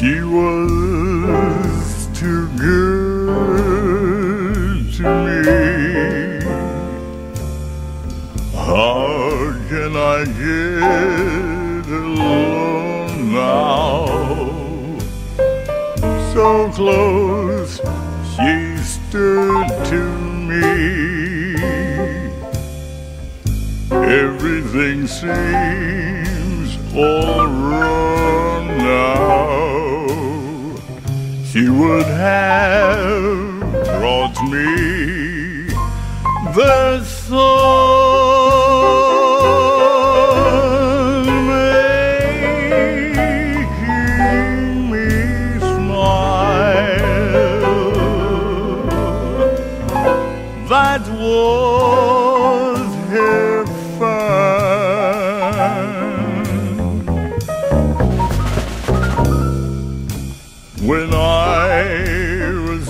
She was too good to me. How can I get along now? So close she stood to me. Everything seems all wrong now. She would have brought me the sun, making me smile. That was her fun. When I was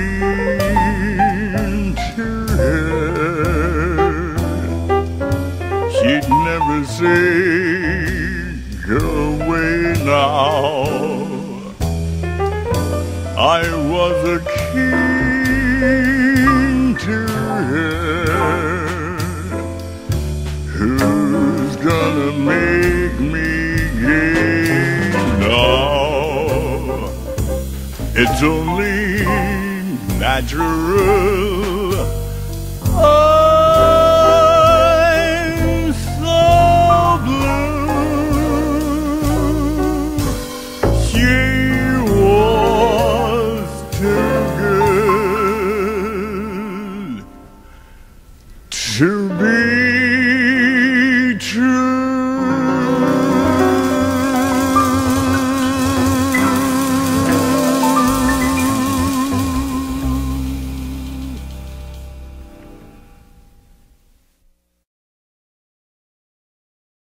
mean to her, she'd never say, go away now. I was a king to her. Who's gonna make me gay now? It's only natural